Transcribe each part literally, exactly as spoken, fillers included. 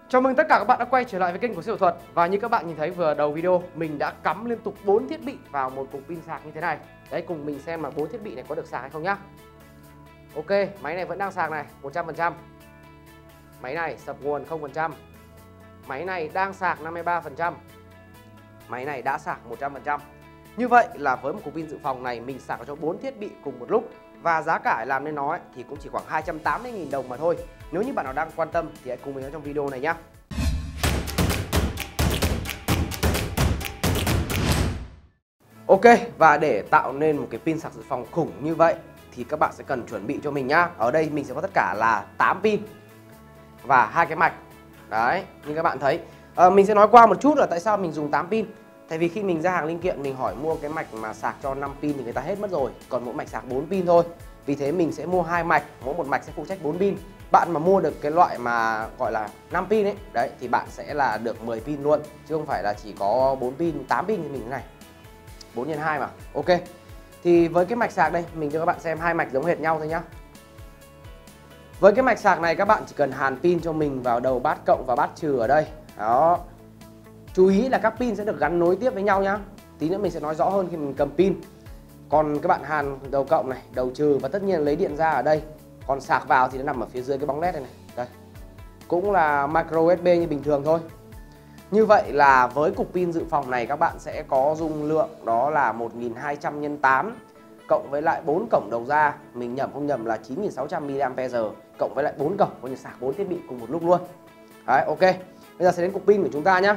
Chào mừng tất cả các bạn đã quay trở lại với kênh của Siêu Thủ Thuật. Và như các bạn nhìn thấy vừa đầu video, mình đã cắm liên tục bốn thiết bị vào một cục pin sạc như thế này. Đấy, cùng mình xem mà bốn thiết bị này có được sạc hay không nhá. Ok, máy này vẫn đang sạc này, một trăm phần trăm. Máy này sập nguồn không phần trăm. Máy này đang sạc năm mươi ba phần trăm. Máy này đã sạc một trăm phần trăm. Như vậy là với một cục pin dự phòng này mình sạc cho bốn thiết bị cùng một lúc. Và giá cả làm nên nó ấy, thì cũng chỉ khoảng hai trăm tám mươi nghìn đồng mà thôi. Nếu như bạn nào đang quan tâm thì hãy cùng mình ở trong video này nhé. Ok, và để tạo nên một cái pin sạc dự phòng khủng như vậy thì các bạn sẽ cần chuẩn bị cho mình nhá. Ở đây mình sẽ có tất cả là tám pin và hai cái mạch. Đấy, như các bạn thấy. à, Mình sẽ nói qua một chút là tại sao mình dùng tám pin. Tại vì khi mình ra hàng linh kiện mình hỏi mua cái mạch mà sạc cho năm pin thì người ta hết mất rồi. Còn mỗi mạch sạc bốn pin thôi. Vì thế mình sẽ mua hai mạch, mỗi một mạch sẽ phụ trách bốn pin. Bạn mà mua được cái loại mà gọi là năm pin ấy, đấy thì bạn sẽ là được mười pin luôn, chứ không phải là chỉ có bốn pin, tám pin như mình thế này. bốn nhân hai mà. Ok. Thì với cái mạch sạc đây, mình cho các bạn xem hai mạch giống hệt nhau thôi nhá. Với cái mạch sạc này các bạn chỉ cần hàn pin cho mình vào đầu bát cộng và bát trừ ở đây. Đó. Chú ý là các pin sẽ được gắn nối tiếp với nhau nhá. Tí nữa mình sẽ nói rõ hơn khi mình cầm pin. Còn các bạn hàn đầu cộng này, đầu trừ và tất nhiên lấy điện ra ở đây. Còn sạc vào thì nó nằm ở phía dưới cái bóng led này này. Đây. Cũng là micro u ét bê như bình thường thôi. Như vậy là với cục pin dự phòng này các bạn sẽ có dung lượng đó là một nghìn hai trăm nhân tám cộng với lại bốn cổng đầu ra, mình nhầm không nhầm là chín nghìn sáu trăm mi li am pe giờ cộng với lại bốn cổng, coi như sạc bốn thiết bị cùng một lúc luôn. Đấy, ok. Bây giờ sẽ đến cục pin của chúng ta nhá.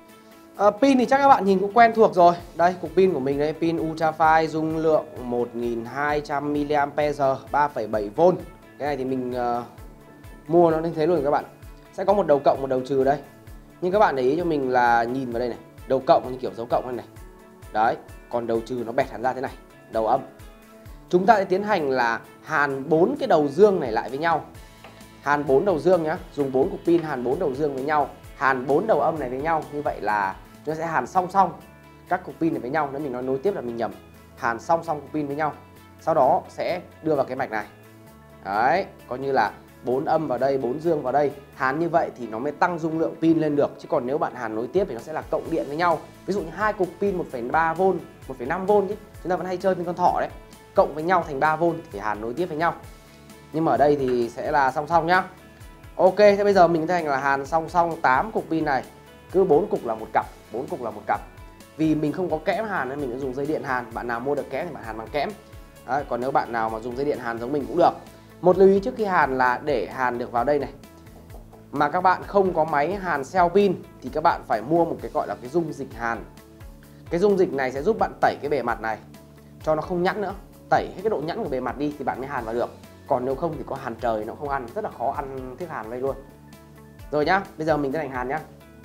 À, pin thì chắc các bạn nhìn cũng quen thuộc rồi. Đây, cục pin của mình đây, pin Ultrafine dung lượng một nghìn hai trăm mi li am pe giờ, ba phẩy bảy vôn. Cái này thì mình uh, mua nó như thế luôn các bạn. Sẽ có một đầu cộng, một đầu trừ đây. Nhưng các bạn để ý cho mình là nhìn vào đây này, đầu cộng như kiểu dấu cộng này này. Đấy, còn đầu trừ nó bẹt hẳn ra thế này, đầu âm. Chúng ta sẽ tiến hành là hàn bốn cái đầu dương này lại với nhau. Hàn bốn đầu dương nhá, dùng bốn cục pin hàn bốn đầu dương với nhau, hàn bốn đầu âm này với nhau. Như vậy là chúng ta sẽ hàn song song các cục pin này với nhau. Nếu mình nói nối tiếp là mình nhầm. Hàn song song cục pin với nhau. Sau đó sẽ đưa vào cái mạch này. Đấy, coi như là bốn âm vào đây, bốn dương vào đây. Hàn như vậy thì nó mới tăng dung lượng pin lên được. Chứ còn nếu bạn hàn nối tiếp thì nó sẽ là cộng điện với nhau. Ví dụ như hai cục pin một phẩy ba vôn, một phẩy năm vôn chứ. Chúng ta vẫn hay chơi trên con thỏ đấy. Cộng với nhau thành ba vôn thì phải hàn nối tiếp với nhau. Nhưng mà ở đây thì sẽ là song song nhá. Ok, thế bây giờ mình tiến hành là hàn song song tám cục pin này. Cứ bốn cục là một cặp, bốn cục là một cặp. Vì mình không có kẽm hàn nên mình sẽ dùng dây điện hàn. Bạn nào mua được kẽm thì bạn hàn bằng kẽm. Đấy, còn nếu bạn nào mà dùng dây điện hàn giống mình cũng được. Một lưu ý trước khi hàn là để hàn được vào đây này mà các bạn không có máy hàn cell pin thì các bạn phải mua một cái gọi là cái dung dịch hàn. Cái dung dịch này sẽ giúp bạn tẩy cái bề mặt này cho nó không nhẵn nữa. Tẩy hết cái độ nhẵn của bề mặt đi thì bạn mới hàn vào được. Còn nếu không thì có hàn trời nó không ăn, rất là khó ăn thiết hàn đây luôn. Rồi nhá, bây giờ mình tiến hành hàn nhá.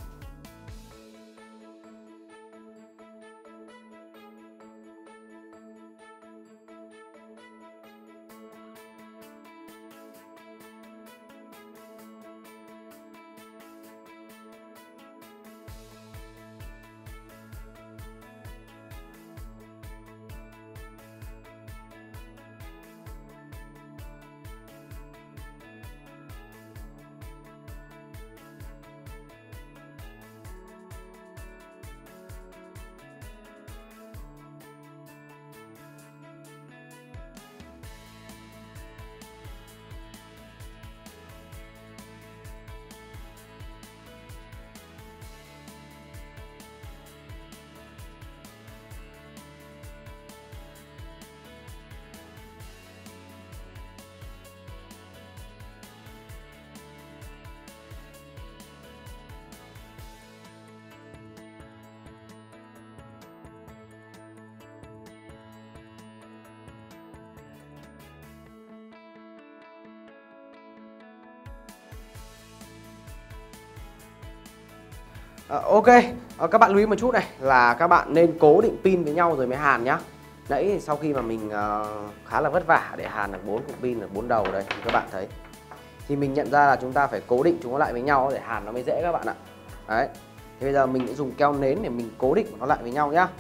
À, ok, à, các bạn lưu ý một chút này là các bạn nên cố định pin với nhau rồi mới hàn nhá. Nãy sau khi mà mình uh, khá là vất vả để hàn được bốn cục pin ở bốn đầu đây thì các bạn thấy thì mình nhận ra là chúng ta phải cố định chúng nó lại với nhau để hàn nó mới dễ các bạn ạ. Đấy. Thì bây giờ mình sẽ dùng keo nến để mình cố định nó lại với nhau nhá.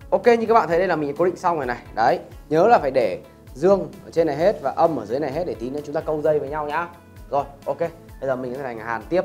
Ok, như các bạn thấy đây là mình cố định xong rồi này. Đấy, nhớ là phải để dương ở trên này hết và âm ở dưới này hết để tí nữa chúng ta câu dây với nhau nhá. Rồi, ok, bây giờ mình sẽ thành hàn tiếp.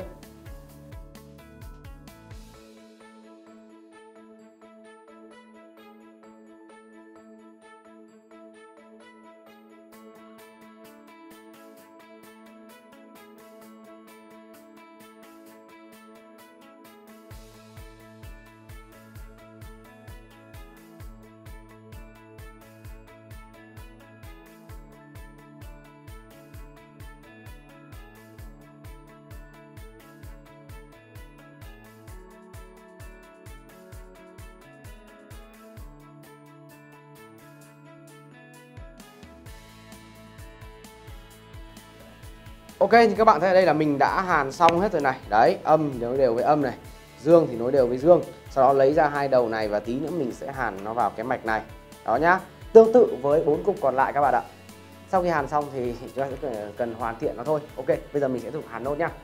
Ok, thì các bạn thấy ở đây là mình đã hàn xong hết rồi này. Đấy, âm thì nối đều với âm này, dương thì nối đều với dương. Sau đó lấy ra hai đầu này và tí nữa mình sẽ hàn nó vào cái mạch này. Đó nhá. Tương tự với bốn cục còn lại các bạn ạ. Sau khi hàn xong thì chúng ta sẽ cần hoàn thiện nó thôi. Ok, bây giờ mình sẽ tiếp tục hàn nốt nhá.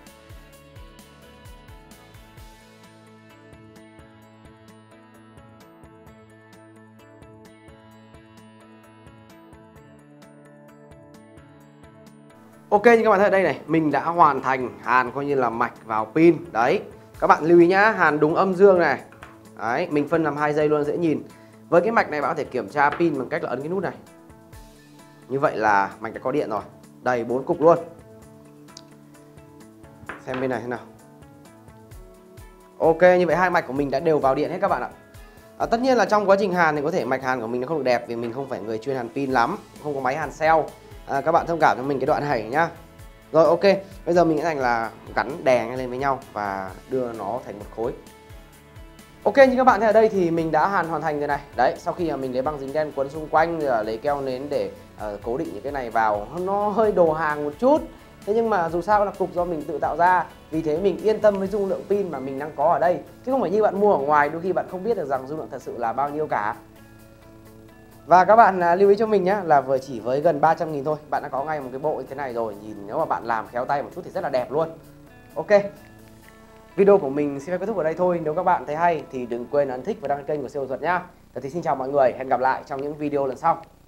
Ok, như các bạn thấy ở đây này, mình đã hoàn thành hàn coi như là mạch vào pin. Đấy, các bạn lưu ý nhá, hàn đúng âm dương này. Đấy, mình phân làm hai dây luôn dễ nhìn. Với cái mạch này bạn có thể kiểm tra pin bằng cách là ấn cái nút này. Như vậy là mạch đã có điện rồi. Đầy bốn cục luôn. Xem bên này thế nào. Ok, như vậy hai mạch của mình đã đều vào điện hết các bạn ạ. À, tất nhiên là trong quá trình hàn thì có thể mạch hàn của mình nó không được đẹp vì mình không phải người chuyên hàn pin lắm, không có máy hàn cell. À, các bạn thông cảm cho mình cái đoạn này nhá. Rồi ok, bây giờ mình sẽ thành là gắn đè lên với nhau và đưa nó thành một khối. Ok, như các bạn thấy ở đây thì mình đã hàn hoàn thành rồi này. Đấy, sau khi mà mình lấy băng dính đen quấn xung quanh rồi là lấy keo nến để uh, cố định những cái này vào, nó hơi đồ hàng một chút. Thế nhưng mà dù sao là cục do mình tự tạo ra, vì thế mình yên tâm với dung lượng pin mà mình đang có ở đây. Chứ không phải như bạn mua ở ngoài, đôi khi bạn không biết được rằng dung lượng thật sự là bao nhiêu cả. Và các bạn à, lưu ý cho mình nhé, là vừa chỉ với gần ba trăm nghìn thôi, bạn đã có ngay một cái bộ như thế này rồi. Nhìn nếu mà bạn làm khéo tay một chút thì rất là đẹp luôn. Ok, video của mình xin phép kết thúc ở đây thôi. Nếu các bạn thấy hay thì đừng quên ấn thích và đăng ký kênh của Siêu Thuật nhá. Thì xin chào mọi người, hẹn gặp lại trong những video lần sau.